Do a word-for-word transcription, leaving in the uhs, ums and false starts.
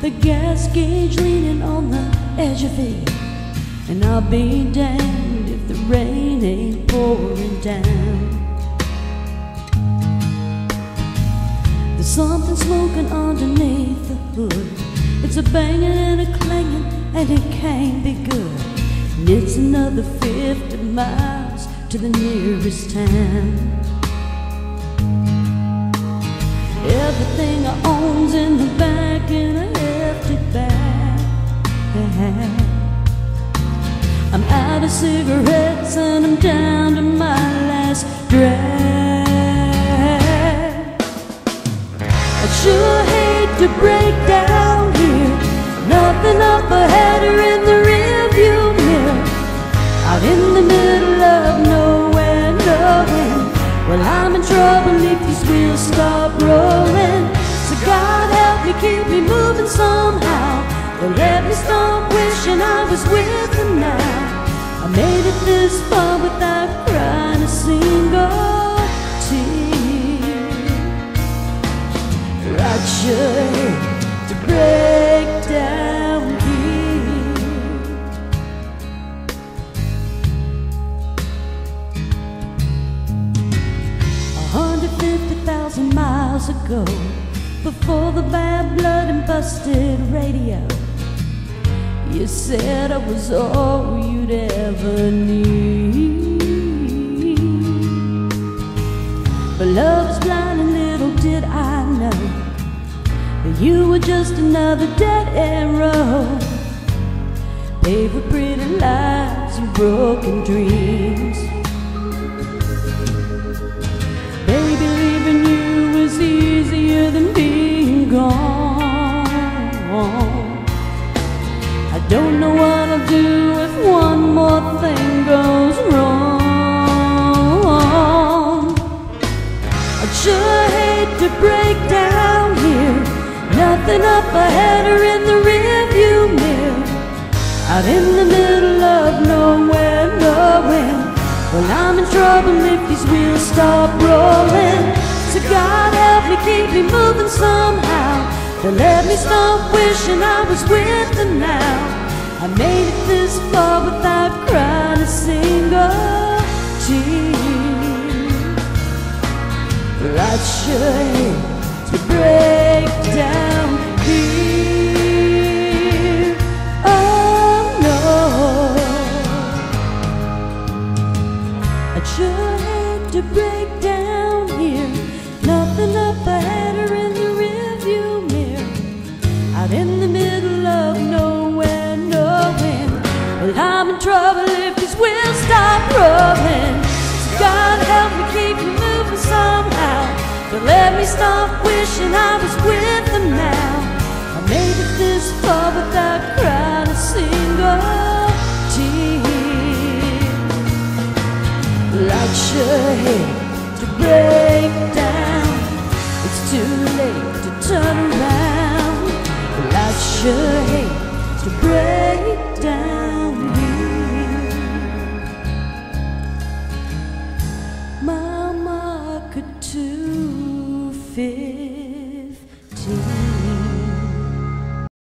the gas gauge leaning on the edge of it. And I'll be damned if the rain ain't pouring down. There's something smoking underneath the hood. It's a banging and a clanging, and it can't be good. And it's another fifty miles to the nearest town. Everything I own's in the back in a hefty bag. I'm out of cigarettes and I'm down to my last drag. I sure hate to break down here, nothing up ahead or in the rearview mirror, out in the middle of nowhere, knowing, well, I'm in trouble if these wheels stop rolling. So God help me, keep me moving somehow. Don't let me stop wishing I was with them now. I made it this far without crying a single tear. I'd sure hate to break down here. one hundred fifty thousand miles ago, before the bad blood and busted radio, you said I was all you'd ever need. But love is blind and little did I know that you were just another dead end road, paved with pretty lies and broken dreams. Baby, leaving you was easier than being gone. I don't know what I'll do if one more thing goes wrong. I'd sure hate to break down here, nothing up ahead or in the rearview mirror, out in the middle of nowhere, knowing, well, I'm in trouble if these wheels stop rolling. So God help me, keep me moving somehow. Don't let me stop wishing I was with them now. I made it this far without crying a single tear. I'd sure hate to break down here. Oh no, I'd sure hate to break down here, nothing up ahead or in the rearview mirror, out in the middle of nowhere, knowing, well, I'm in trouble if these wheels stop rolling. So God help me, keep me moving somehow. Don't let me stop wishing I was with them now. I made it this far without crying a single tear. Well, I'd sure hate to break down. It's too late to turn around. Well, I'd sure hate to break